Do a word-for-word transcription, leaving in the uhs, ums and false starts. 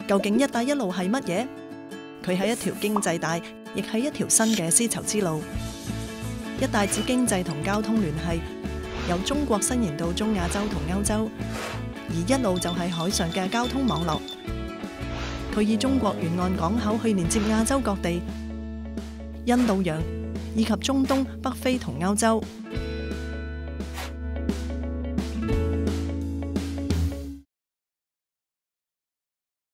究竟一帶一路係乜嘢？佢係一條經濟帶，亦係一條新嘅絲綢之路。一帶指經濟同交通聯繫，由中國伸延到中亞洲同歐洲，而一路就係海上嘅交通網絡。佢以中國沿岸港口去連接亞洲各地、印度洋以及中東、北非同歐洲。